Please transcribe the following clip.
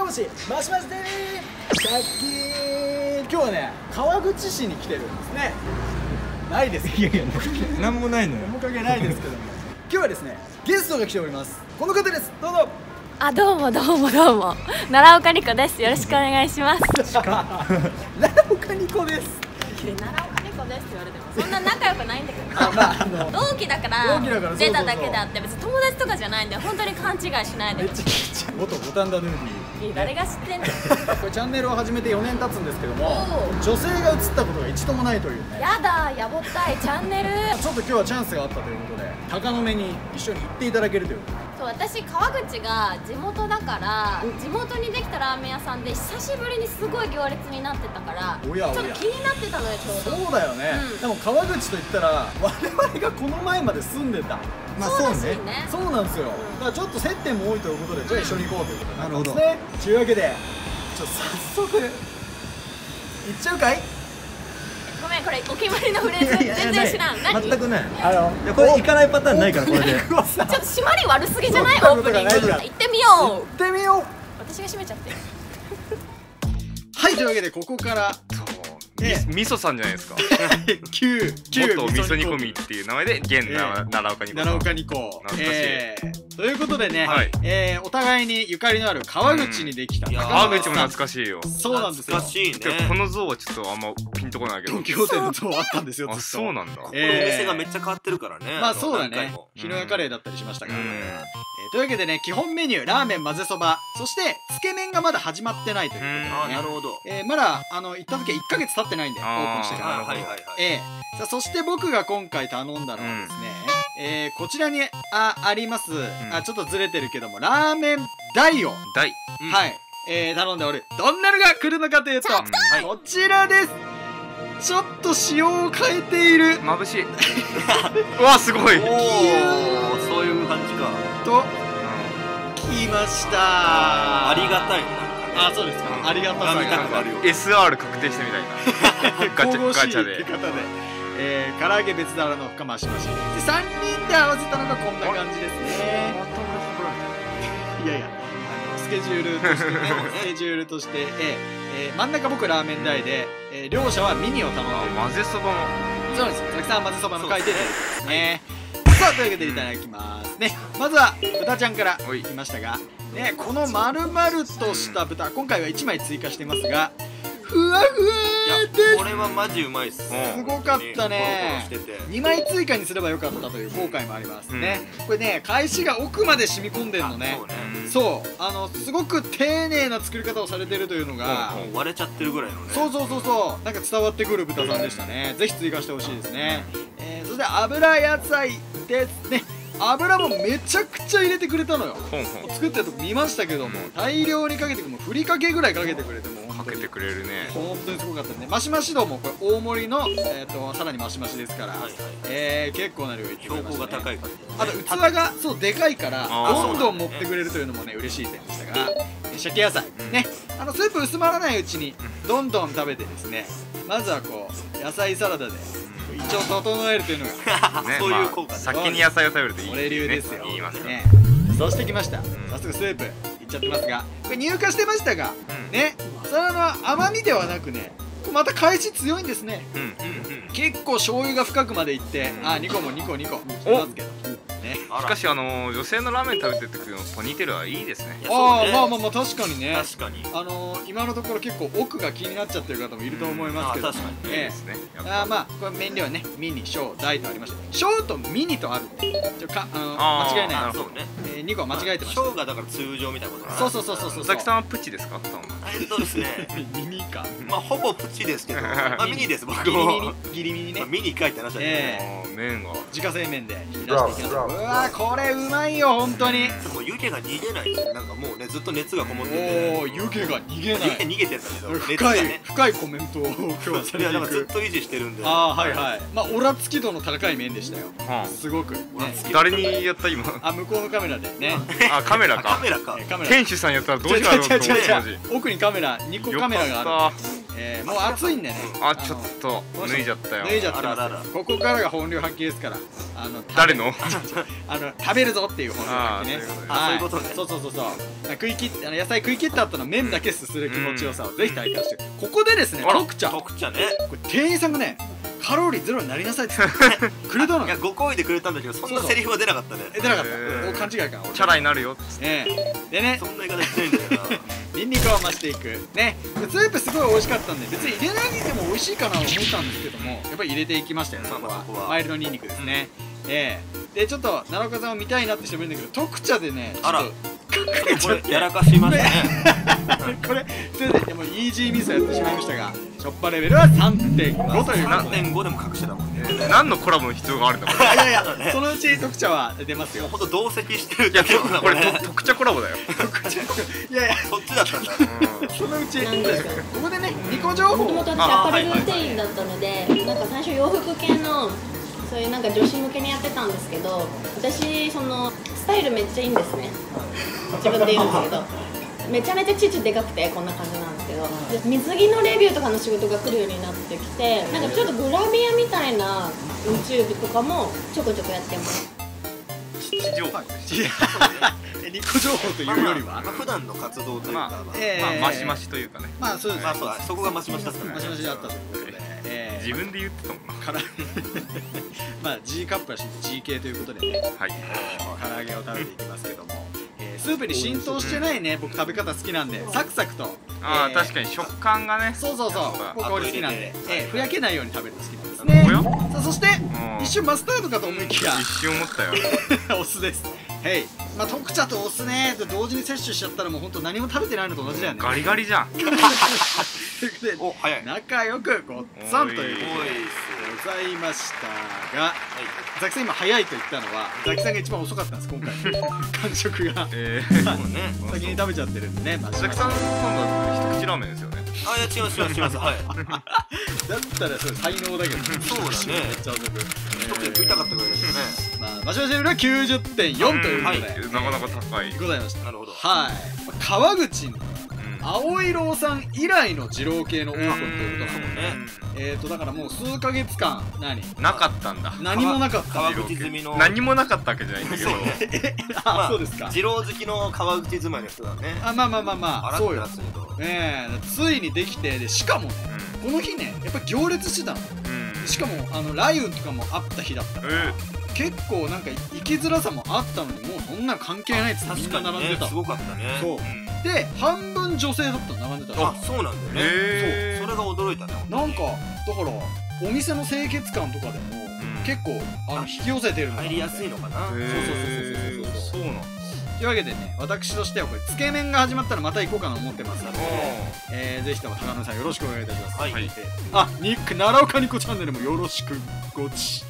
もし、マシマシでーす。シャッキーン。今日はね、川口市に来てるんですね。ないです。 いやいや、なんもないのよ。 面影ないですけども。今日はですね、ゲストが来ております。この方です。どうぞ。 あ、どうもどうもどうも、奈良岡ニコです。よろしくお願いします。 奈良岡ニコです。 奈良岡ニコですって言われてもそんな仲良くないんだけど、同期だから出ただけであって、別に友達とかじゃないんで、本当に勘違いしないで。 めっちゃ聞いちゃう。元ボタンダヌーディー。 誰が知ってんの。 これチャンネルを始めて4年経つんですけども、女性が映ったことが一度もないというね。 やだ、やぼったいチャンネル。 ちょっと今日はチャンスがあったということで、鷹の目に一緒に行っていただけるということで。 そう、私川口が地元だから、地元にできたラーメン屋さんで久しぶりにすごい行列になってたから、 おやおやちょっと気になってたのよ、ちょうど。 そうだよね、でも川口といったら我々がこの前まで住んでた。 まあそうね。 そうなんですよ。だからちょっと接点も多いということで、じゃあ一緒に行こうということで、 なるほどね。というわけで早速行っちゃうかい。 ごめん、これお決まりのフレーズ全然知らん。何？ 全くない。 いや、これ行かないパターンないから、これで。 ちょっと締まり悪すぎじゃない？オープニング。行ってみよう。 行ってみよう。 私が締めちゃって。 はい、というわけでここからみそさんじゃないですか。 旧元味噌煮込みっていう名前で現奈良岡に。 奈良岡ニコ。 懐かしい。 ということでね、お互いにゆかりのある川口にできた。 川口も懐かしいよ。 そうなんですよ。 懐かしいね。 この像はちょっとあんまピンとこないけど。 東京店の像あったんですよ。 あ、そうなんだ。 これお店がめっちゃ変わってるからね。 まあそうだね。日野屋カレーだったりしましたから。というわけでね、基本メニューラーメン混ぜそば、そしてつけ麺がまだ始まってないということでね。 あ、なるほど。 まだ行った時は1ヶ月経ってないんで、オープンしてから。 はいはいはい。 さあ、そして僕が今回頼んだのはですね、こちらにあります、ちょっとずれてるけども、ラーメン大を、はい、頼んでおる。どんなのが来るのかというと、こちらです。ちょっと仕様を変えている。 眩しい。うわ、すごい。 おお、そういう感じか。 と、来ました。 ありがたい。 あ、そうですか。ありがたさが SR 確定してみたいな。ガチャで。 唐揚げ別皿の深マシマシで3人で合わせたのがこんな感じですね。いやいや、スケジュールとして真ん中僕ラーメン大で、両者はミニを頼んでる。 混ぜそばもそうです。佐々木さん混ぜそばの書いてるですね。さあ、というわけでいただきますね。まずは豚ちゃんからいきましたがね、この丸々とした豚、今回は1枚追加してますが、ふわふわです。 これはマジうまいっす。 すごかったね。2枚追加にすればよかったという後悔もありますね。これね、返しが奥まで染み込んでるのね。そう、すごく丁寧な作り方をされてるというのが割れちゃってるぐらいのね。 そうなんか伝わってくる豚さんでしたね。ぜひ追加してほしいですね。そして油野菜ですね。油もめちゃくちゃ入れてくれたのよ。作ってるとこ見ましたけども、大量にかけて、もうふりかけぐらいかけてくれて、もかけてくれるね。 本当にすごかったね。マシマシ度もこれ大盛りのさらにマシマシですから、結構な量いってくれましたね。 標高が高いから。 あと器がそうでかいからどんどん持ってくれるというのもね、嬉しい点でしたが、鮭野菜ね、スープ薄まらないうちにどんどん食べてですね、まずはこう野菜サラダで胃腸を整えるというのがそういう効果。 先に野菜を食べるといい。 俺流ですよ。 言いますね。 そしてきました。早速スープいっちゃってますが、これ乳化してましたがね、それ甘みではなくね、また返し強いんですね。結構醤油が深くまでいって、2個も2個2個してますけどね。 しかし女性のラーメン食べてる時のポニーテールはいいですね。 まあ確かにね。 確かに。 今のところ結構奥が気になっちゃってる方もいると思いますけど。 確かにね。 まあこれ麺量はね、ミニ小大とありまして、小とミニとあるんで、間違いない。 そうね。 2個は間違えてました。 小がだから通常みたいなことかな。 そう。 佐々木さんはプチですか？ ですね。 ミニか。 まあほぼプチですけど、ミニです僕も。 ギリミニね。 ミニかいって話だね。 麺が自家製麺で引き出していきました。うわ、これうまいよ本当に。 もう湯気が逃げない。なんかもうね、ずっと熱がこもってて。 湯気が逃げない。 逃げてんだけど。 深いコメントを今日はされていく。 いや、ずっと維持してるんで。 はいはい。まあオラつき度の高い麺でしたよ。すごく。 誰にやった今？ 向こうのカメラでね。 カメラか。店主さんやったらどうしたろうと思って。 奥にカメラ2個カメラがある。 もう暑いんでね。 ちょっと脱いじゃったよ。 脱いじゃってます。ここからが本領発揮ですから。 誰の食べるぞっていう本領発揮ね。 そういうことね。 そう食い切って野菜食い切った後の麺だけすする気持ちよさをぜひ体感して。ここでですね、特茶ね、 これ店員さんがね、カロリーゼロになりなさいってくれたの。 いや、ご好意でくれたんだけど、そんなセリフは出なかったね。 出なかった。勘違いか。 チャラになるよ。 でね、 そんな言い方してないんだよな。 ニンニクを増していくね。スープすごい美味しかったんで、別に入れないでも美味しいかなと思ったんですけども、やっぱり入れていきましたよ。そこはマイルドニンニクですね。でちょっと奈良岡さんを見たいなって人もいるんだけど、特茶でね、 あらちょっとやらかしましたね。 これそれでもうイージーミスやってしまいましたが、しょっぱレベルは 3.5 ということで、 3.5 でも隠してたもんね。 何のコラボの必要があるんだこれ。 いやそのうち特茶は出ますよ。 ほんと同席してるいやだけこれ特茶コラボだよ。 いやそっちだったんだ。 そのうちなんですか。 ここでね、ニコ情報。 もともと私アパレル店員だったので、なんか最初洋服系のそういうなんか女子向けにやってたんですけど、私そのスタイルめっちゃいいんですね。自分で言うんですけど、めちゃめちゃ乳でかくてこんな感じなんですけど、で水着のレビューとかの仕事が来るようになってきて、なんかちょっとグラビアみたいな YouTube とかもちょこちょこやってます。 地上ニコ情報というよりは普段の活動というか、 マシマシというかね。 まあそうですね。 そこがマシマシだったね。 マシマシだったということで、 自分で言ってたもんな。 まあ G カップらしい G 系ということでね、 はい、 唐揚げを食べていきますけども、スープに浸透してないね、僕食べ方好きなんで、サクサクと。 確かに食感がね。 そう僕これ好きなんで、ふやけないように食べるの好きなんですね。さあそして一瞬マスタードかと思いきや、 一瞬思ったよ。 お酢です。まあ特茶とお酢ね同時に摂取しちゃったらもう本当何も食べてないのと同じだよね。 ガリガリじゃん。 お、早い。 仲良くごっつぁんということでございましたが、ザキさん今早いと言ったのはザキさんが一番遅かったんです今回完食が。先に食べちゃってるんでね。 ザキさん今度一口ラーメンですよね。 あ、いや違います。はい。 だったらそれ才能だけど。 そうだね。 めっちゃ遅く。 一口食いたかったぐらいだけどね。 まあマシマシレベルは 90.4 ということでなかなか高いございました。 なるほど。 はい。川口の青い郎さん以来の二郎系のオープンということなので、だからもう数ヶ月間なかったんだ。 何もなかった。 川口済みの何もなかったわけじゃないんだけど。 あ、そうですか。 二郎好きの川口住まいの人だね。 まあそうよ。ついにできて、でしかもねこの日ねやっぱり行列してたの。しかも雷雨とかもあった日だったから結構なんか行きづらさもあったのに、もうそんな関係ないっつってみんな並んでた。 すごかったね。 そうで半分女性だったの並んでた。 あ、そうなんだよね。それが驚いたね。 なんかだからお店の清潔感とかでも結構引き寄せてるのかな。 入りやすいのかな。 そうなんというわけでね、私としてはこれつけ麺が始まったらまた行こうかなと思ってますので、ぜひとも高野さんよろしくお願いいたします。奈良岡ニコチャンネルもよろしくごち。